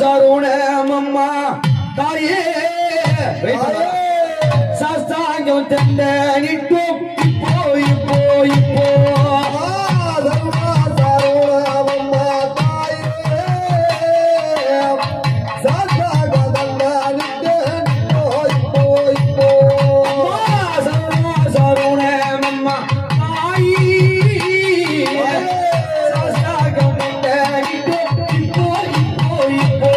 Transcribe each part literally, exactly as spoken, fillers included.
சருணமம்மா தாயே சாஸ்தாங்கம் தந்தனிட்டும் போய் போய் போ சருணமம்மா தாயே சாஸ்தாங்கம் தந்தனிட்டும் போய் போய் போ சருணமம்மா தாயே சாஸ்தாங்கம் தந்தனிட்டும் போய் போய் போ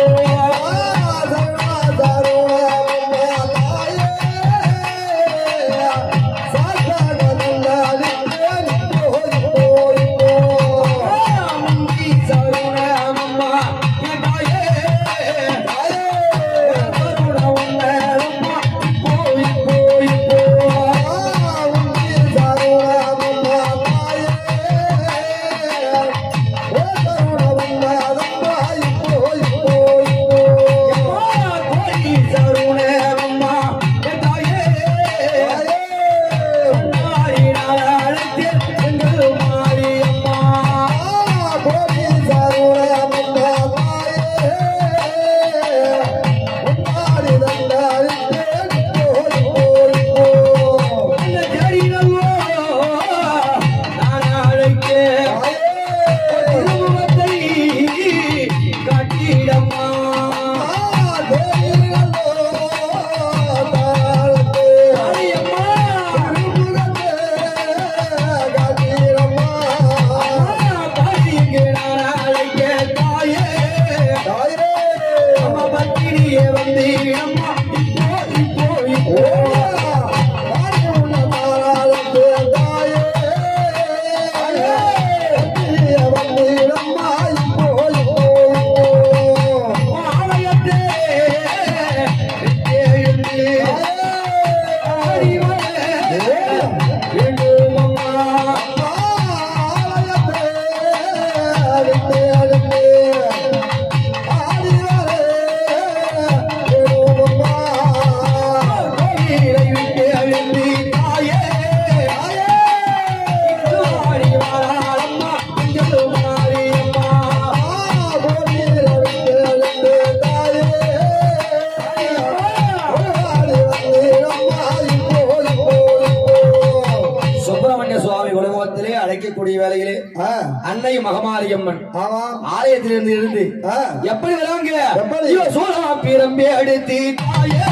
அன்னை மகமாரியம்மன் ஆலயத்திலிருந்து இருந்து எப்படி வராங்க சோழா பிரம்பே அடுத்து தாயே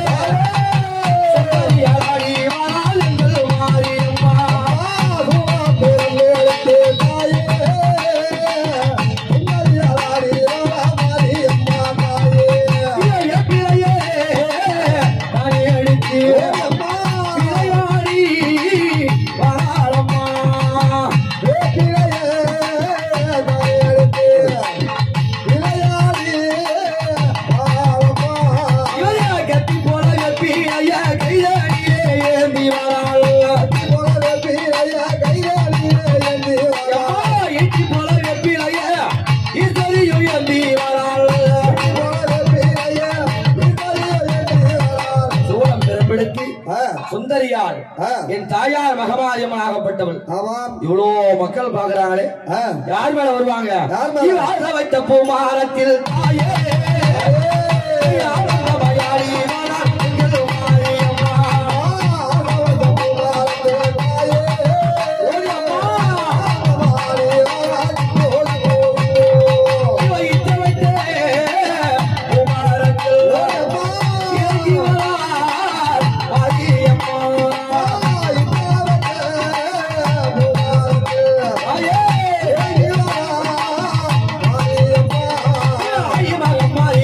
சுந்தரியார் என் தாயார் மகமாரியம்மன் ஆகப்பட்டவள். இவ்வளோ மக்கள் பாக்குறாங்களே யார் மேல வருவாங்க? வைத்த பூமாரத்தில் தாயே my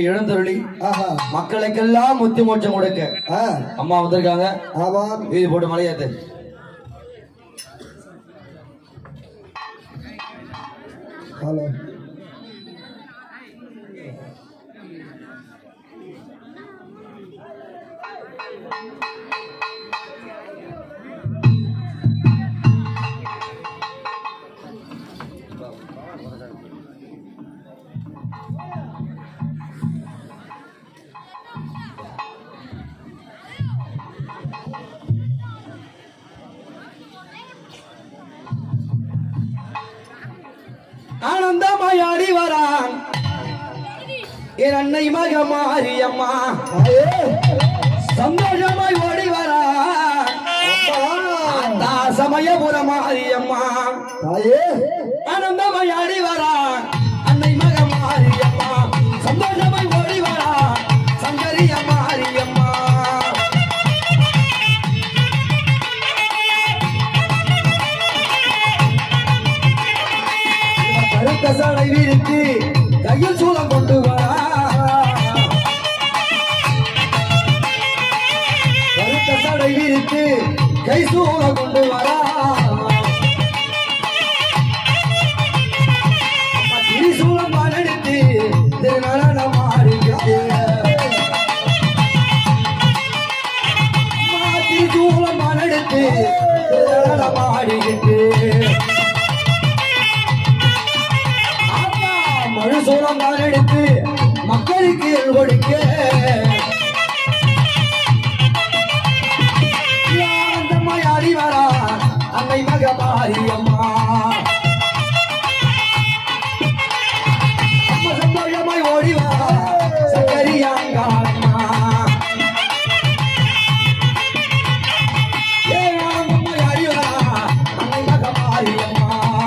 எழுந்தருளி மக்களுக்கெல்லாம் முத்தி மோட்சம் கொடுக்க அம்மா வந்திருக்காங்க. வீதி போட்டு மலையாத்து ஹலோ ஆனந்தமாயாடி வரான் என் அன்னை மக மாரியம்மா. சந்தோஷமாய் ஓடி வரான் சமயபுர மாரியம்மா. ஆனந்தமாயாடி வரான் அன்னை மக மாரியம்மா. சந்தோஷமாய் ஓடி வரான் சங்கரிய மாரியம்மா. சடை விரித்து கையில் சூலம் கொண்டு வரா. கருத்த சடை விரித்து கை சூலம் கொண்டு வரா. திரிசூலம் எடுத்து திருநடனம் ஆடுகிறது. திரிசூலம் எடுத்து திருநடனம் ஆடுகிறது. மழுசூலம் எடுத்து மக்களுக்கு கொடுக்க ஆனந்தமாயாடி வரா அன்னை மக மாரியம்மா. அம்மா சந்தோஷமாய் ஓடி வரா சக்கரியாங்காரம்மா. ஏ ஆனந்தமாயாடி வரா அன்னை மக மாரியம்மா.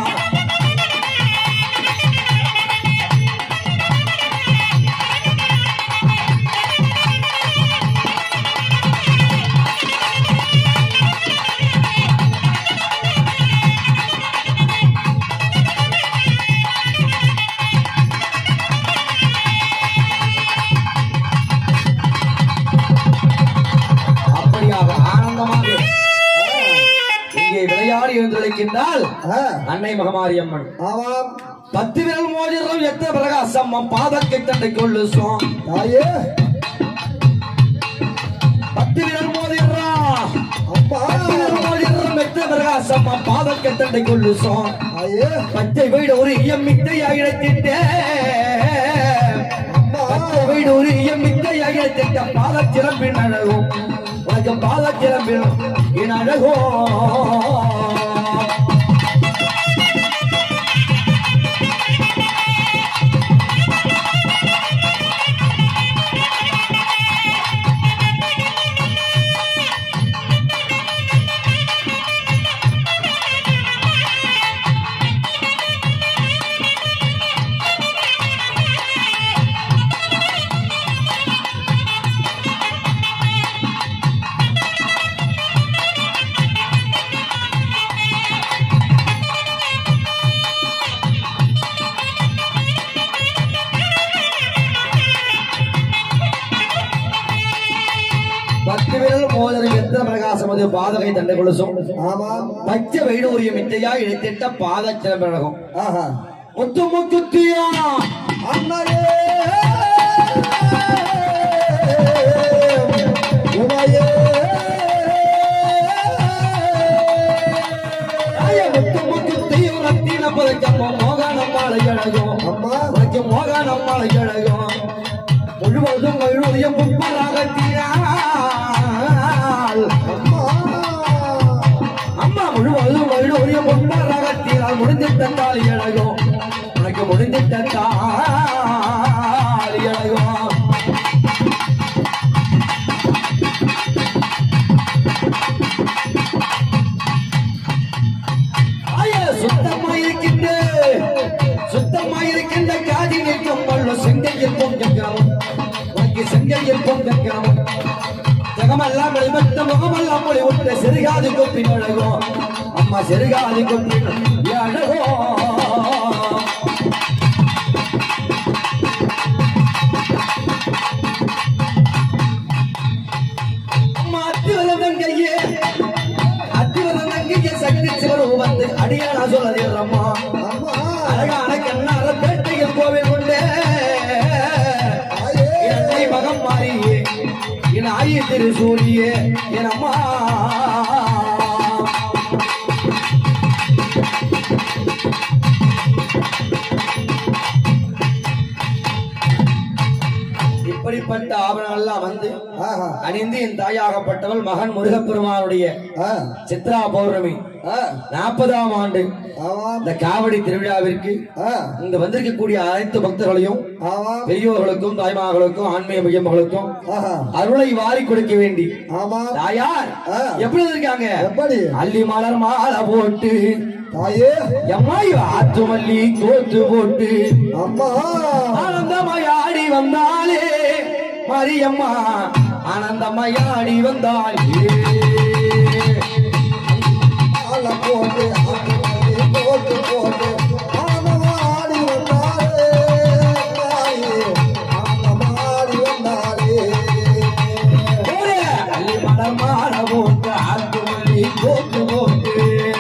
அன்னை மகமாரியம்மன் பத்து விரல் மோதிரம் எத்த பிரகாசம் பாதத்தை தண்டை கொள்ளு சோம். பத்து விரல் மோதிரம் மோதிரம் எத்த பிரகாசம் பாதத்தை தண்டை கொள்ளு சோம். பச்சை வீடு ஒரு இயமித்தையாக இழைத்திட்டே. பச்சை வீடு ஒரு இயமித்தையாக இழைத்திட்ட பாதச்சிறப்பின் அழகும் உனக்கு பாதச்சிறப்பின் என் அழகோ. பத்து விரல் மோதிரம் எத்த பிரகாசம் அது பாதகை தண்டை கொலுசும். பச்சை வைடூரிய மித்தையா இழைத்திட்ட பாதச்சிறப்பழகம். முத்து முத்துத்தியா அண்ணரே உமையே முத்து முத்துத்தியும் ரத்தின பதக்கம்ம மோகனம்மாளை அழகும். அம்மா உனக்கு மோகனம்மாளை அழகும். முழுவதும் வைடூரிய முப்பராகத்தியா அம்மா முழுவதும் வைடூரிய முப்பராகத்தினால் முடிந்திட்ட தாலி அழகும். உனக்கு முடிந்திட்ட தாலி அழகும். சுத்தமாயிருக்கின்ற சுத்தமாயிருக்கின்ற காதி நிற்கும் வல்ல செங்கையில் பொங்கல் செங்கையில் பொங்கல் ஜகமெல்லாம் வெளிப்பட்ட முகமெல்லாம் மொழி விட்ட சிறுகாதி கொப்பின் அழகோ. அம்மா சிறுகாதி கொப்பின் அழகோ. அடியானா சொல்லதே அம்மா அம்மா அழகான கண்ணார பேட்டையில் கோவில் கொண்டே என்னை மகம் மாறியே என் ஆயி திரு சூரியே என் அம்மா இப்படிப்பட்ட ஆபரணம் எல்லாம் வந்து அணிந்து என் தாயாகப்பட்டவள் மகன் முருகப்பெருமானுடைய சித்ரா பௌர்ணமி நாற்பதாம் ஆண்டு இந்த காவடி திருவிழாவிற்கு இங்க வந்திருக்கக்கூடிய அனைத்து பக்தர்களையும் பெரியோர்களுக்கும் தாய்மார்களுக்கும் ஆன்மீக மையங்களுக்கும் அருளை வாரி கொடுக்க வேண்டி தாயார் எப்படி இருக்காங்க எப்படி அள்ளி மலர் மாலை போட்டு தாயே எம்மாய் ஆத்து மல்லி கோத்து போட்டு அம்மா ஆனந்தமயாடி வந்தாலே மரியம்மா ஆனந்தமயாடி வந்தாலே ஆள போட்டு போட்டு போட்டு ஆனந்தமாடி வந்தாலே தாயே ஆனந்தமாடி வந்தாலே அள்ளி மலர் மாலை போட்டு ஆத்து மல்லி கோத்து போட்டு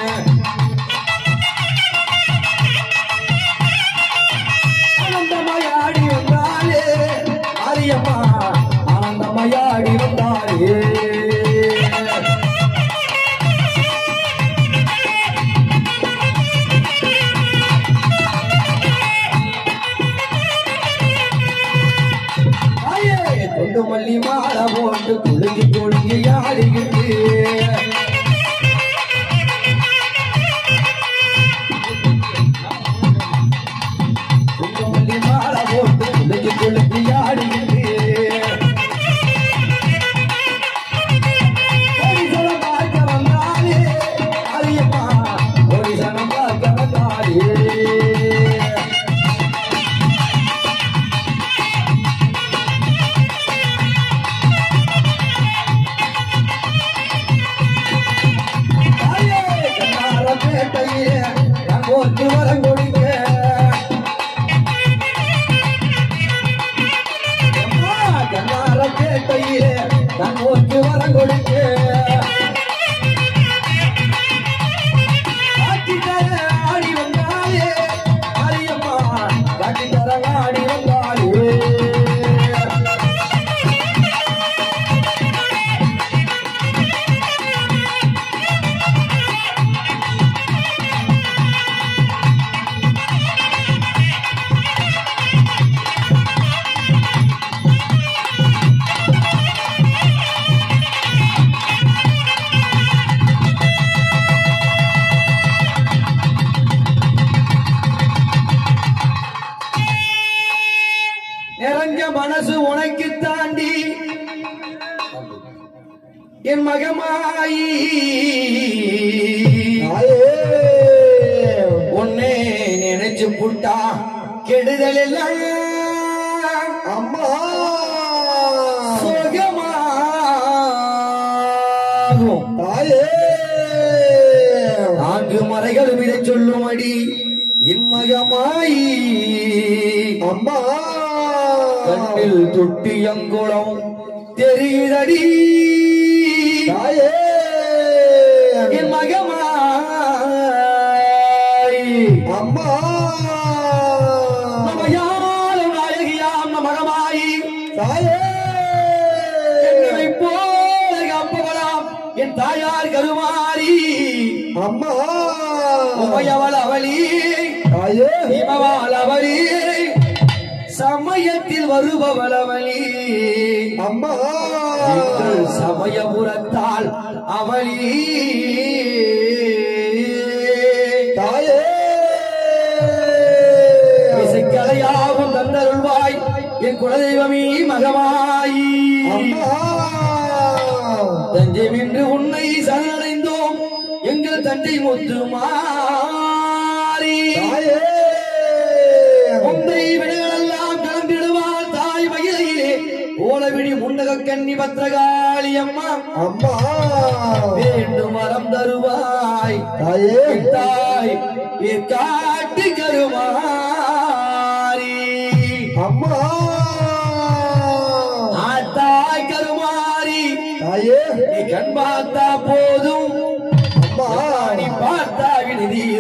ஆனந்தமயாடி வந்தாலே மரியம்மா ஆனந்தமயாடி வந்தாலே தொண்டு மல்லி மாலை போட்டு குலுங்கி குலுங்கி ஆடுகிட்டு தொண்டு மல்லி மாலை போட்டு குலுங்கி குலுங்கி ஆடுகிட்டு ஒடிசனம் பார்க்க வந்தாலே அரியம்மா ஒடிசனம் பார்க்க வந்தாலே பேட்டையே போட்டு வரம் கொடுங்க கண்ணார பேட்டையே நான் போட்டு வரம் கொடுங்க காட்டித்தர ஆடி வந்தாலே அரியம்மா காட்டித்தர ஆடி வந்தாலே நிறைஞ்ச மனசு உனக்கு தாண்டி என் மகமாயி உன்னை நினைச்சு புட்டா கெடுதல் எல்லாம் அம்மா சுகமாகும் தாயே நான்கு மறைகள் விதை சொல்லுமடி என் மகமாயி அம்மா கண்ணில் தொட்டி அங்குளம் தெரியுதடி தாயே என் மகமாய் அம்மா நமயால நாயகியாம் நம் மகமாயி தாயே என்னை போல காப்பவளாம் என் தாயார் கருமாரி அம்மா உமையவள் அவளி தாயே இமவாள் அவளி சமயத்தில் வருபவள் அவளி அம்மா சமயபுரத்தால் அவளி தாயே இசைக்கலையாவும் தந்தருள்வாய் என் குலதெய்வமே மகமாயி அம்மா தஞ்சை நின்று உன்னை சரணடைந்தோம் எங்கள் தந்தை முத்துமாரி தாயே உந்தை விடைகளெல்லாம் கலந்திடுவாள் தாய் மகிழையிலே ஓலவிடி முன்னக கன்னி பத்திரகாளி அம்மா அம்மா வேண்டும் வரம் தருவாய் தாயே என் தாய் காட்டு கருமாரி அம்மா ஆத்தாய் கருமாரி தாயே நீ கண் பார்த்தா போதும் அம்மா நீ பார்த்தா விடுதி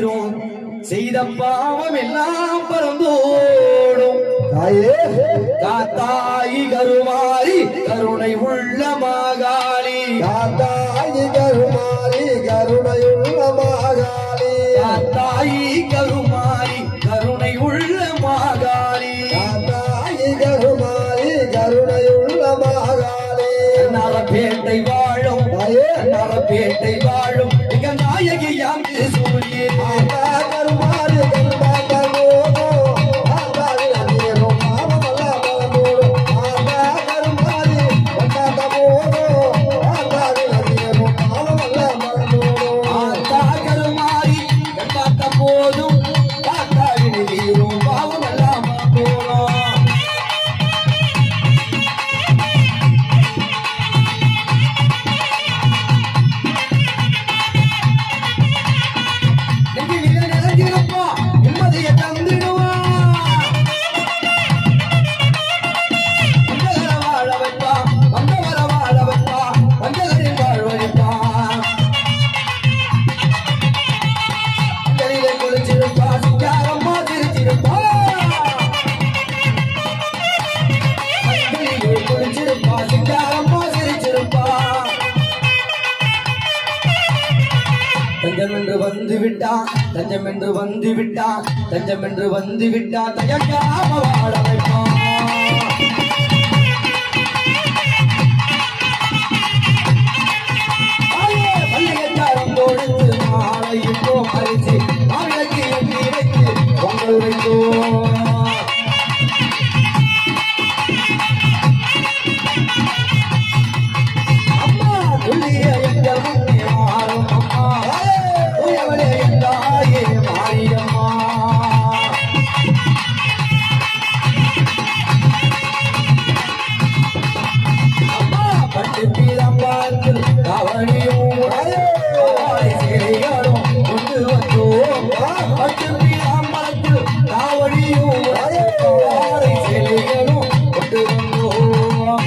செய்த பாவம் எல்லாம் பறந்தோடும் தாயே காத்தாயி கருமாரி கருணை உள்ள மாகாளி காத்தாயி கருமாரி கருணையுள்ள மாகாளி காத்தாயி கருமாரி கருணை உள்ள மாகாளி காத்தாயி கருமாரி கருணையுள்ள மாகாளி நரபேட்டை வாழும் தாயே நரபேட்டை வாழும் எங்க நாயகி யாங்கு சூழியே கருமாரி கருமாரி போதும் காத்தாவின் நீரும் பாவம் எல்லாம் போனோம் நினைஞ்சிருப்பா நிம்மதியை தந்துடுவா வந்தவர வாழ வைப்பா வந்தவர வாழ வைப்பா வந்தவரின் வாழ்வழிப்பா குளிச்சிருப்பா சிங்காரம்மா சிரிச்சிருப்பா குளிச்சிருப்பா சிங்காரம்மா சிரிச்சிருப்பா தஞ்சம் என்று வந்து விட்டா தஞ்சம் என்று வந்து விட்டா தஞ்சம் என்று வந்து விட்டா தயங்காம வாழ வைப்பா பள்ளியச்சாரம் கொடுத்து மாலையிட்டோ பறிச்சு மாவிளக்கு எண்ணி வைத்து பொங்கல் வைத்தோ அம்மா துள்ளிய எங்கள் முன்னே மாறும் அம்மா உயவளே எந்தாயே மாரியம்மா அம்மா பட்டு பீரம்பாத்தில் கவனியும் சேரிகளும் கொண்டு வந்தோம் பட்டு பீரம்பலத்தில் காவடியும் சேரிகளும் கொண்டு வந்தோம்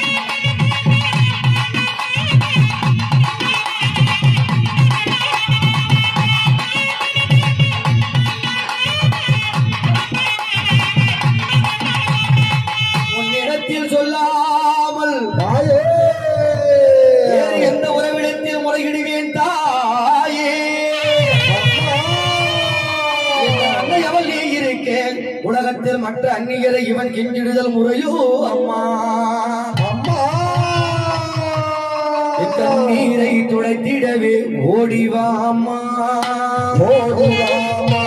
உன்னிடத்தில் சொல்லாமல் தாயே வேறு எந்த உறவிடத்தில் முறையிடுவேன் தாயே அன்னை அவள் நீ இருக்கேன் உலகத்தில் மற்ற அந்நியரை இவன் கிஞ்சிடுதல் முறையோ அம்மா அம்மா நீரை துடைத்திடவே ஓடிவா அம்மா ஓடுவாமா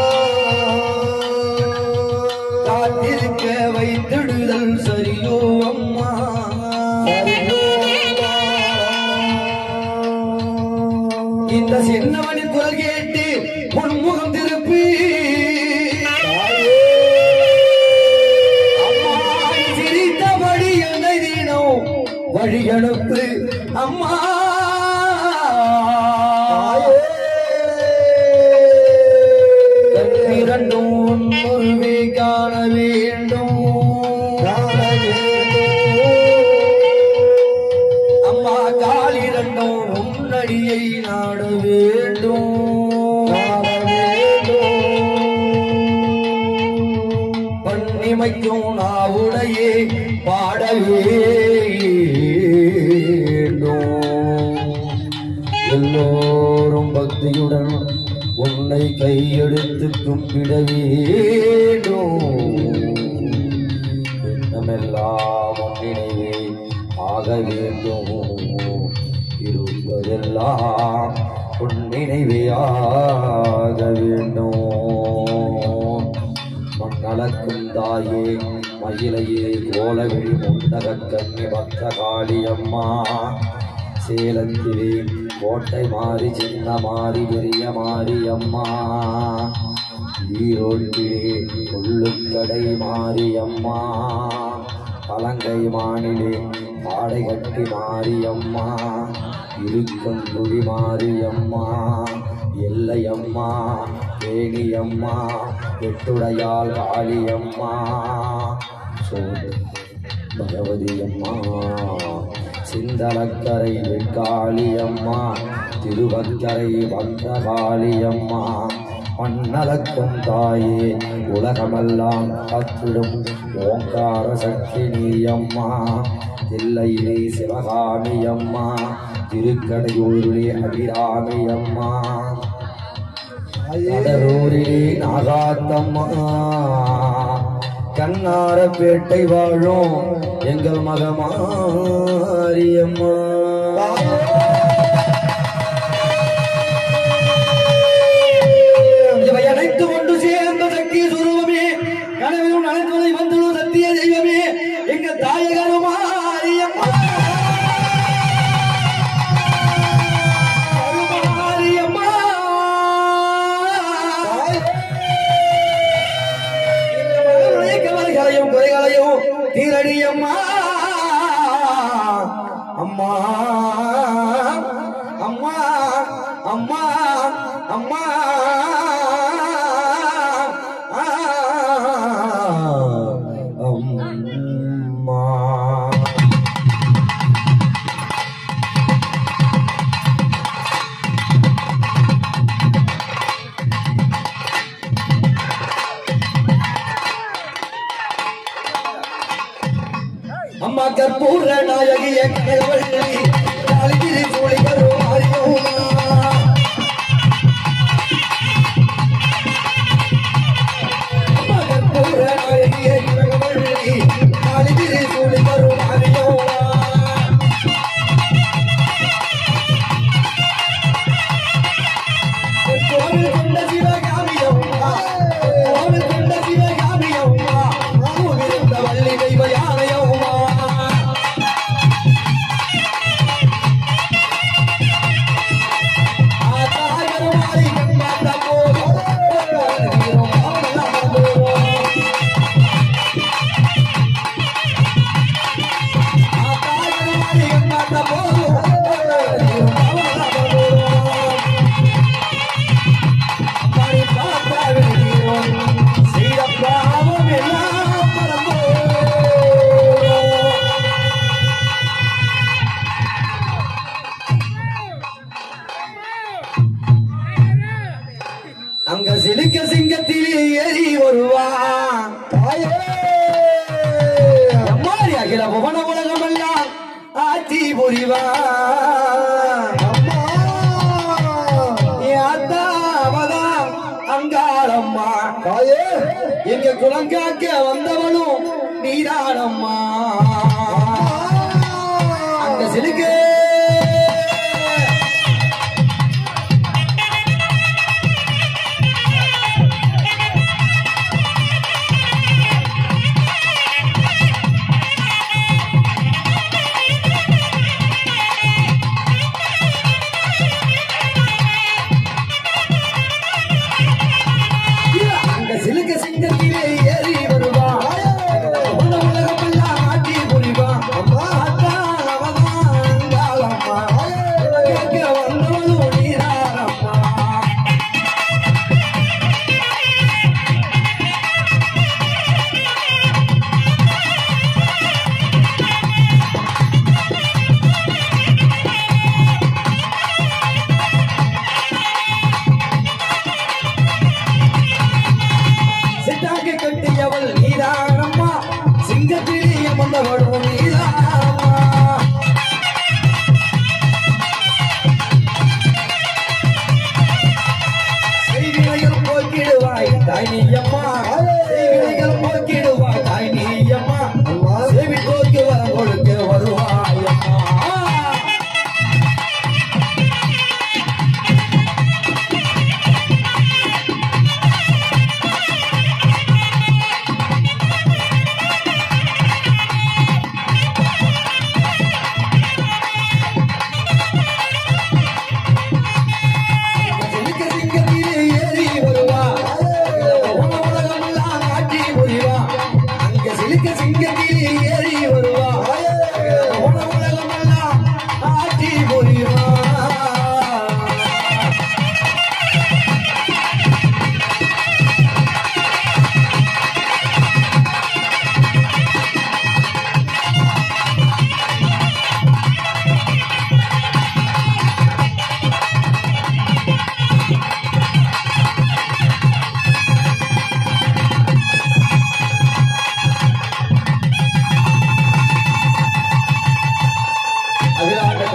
காத்திருக்க வைத்திடுதல் சரியோ அம்மா இந்த சின்னவனின் குரல் கேட்டு உன்முகம் திருப்பி அம்மா சிரித்தபடி என்னை தினம் வழி அனுப்பு அம்மா இரண்டும் ஒருவே காண வேண்டும் அம்மா காலிரண்டும் உன்னடியை நாட வேண்டும் பண்ணிமைக்கும் நாவுடையே பாட வேண்டும் எல்லோரும் பக்தியுடன் உன்னை கையெடுத்து கும்பிட வேண்டும் என்னமெல்லாம் நினைவே ஆக வேண்டும் இருப்பதெல்லாம் உன் நினைவே ஆக வேண்டும் மண்ணளக்கும் தாயே மயிலையே கோலவிழி முண்டகக்கண்ணி பக்த காளியம்மா சேலத்திலே கோட்டை மாறி சின்ன மாறி பெரிய மாறி அம்மா ஈரோட்டிலே கொள்ளுக்கடை மாறி அம்மா பழங்கை மானிலே பாடை கட்டி மாறி அம்மா இருக்கும் குடி மாறி அம்மா எல்லையம்மா தேனியம்மா எட்டுடையால் காளியம்மா சோழ பகவதி அம்மா மண்ணலக்கும் தாயே உலகமெல்லாம் காத்திடும் ஓங்கார சக்தி நீயம்மா தில்லையிலே சிவகாமி அம்மா திருக்கடையூரிலே அபிராமி அம்மா கடலூரிலே நாகாத்தம்மா கண்ணாரப்பேட்டை வாழும் எங்கள் மகமாரியம்மா இவை அனைத்து ஒன்று சேர்ந்த சக்தி சுரூபமே கனவிலும் நடந்ததை வந்துள்ள சத்திய தெய்வமே எங்கள் தாயகருமாரியம்மா தீரடியம்மா அம்மா அம்மா அம்மா அம்மா அம்மா அம்மா கற்பூர நாயகிய கனகவள்ளி காலிகிரி சூழி வரும் ஆரியம்மா அம்மா கற்பூர நாயகிய கனகவள்ளி காலிகிரி சூழி வரும் ஆரியம்மா கோவில் கொண்ட சிவகாமியம்மா கோவில் கொண்ட சிவகாமியம்மா பூவிருந்த வள்ளி தெய்வ யானையம்மா அங்க சிலிக்க சிங்கத்திலே ஏறி வருவான் அம்மாரி அகில புவன உலகம் எல்லாம் ஆட்சி புரிவான் அத்தாவதான் அங்காளம்மா எங்க குலங்காக்க வந்தவனும் நீரானம்மா அங்க சிலிக்க சிலுக்க சிங்கத்திலே ஏறி வருவான் உலகமெல்லாம் ஆட்டி புரிவான் அவதான்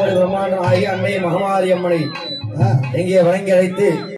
பிரம்மாண்ட ஆகிய அன்னை மகமாரி அம்மனை எங்கே வணங்கி அழைத்து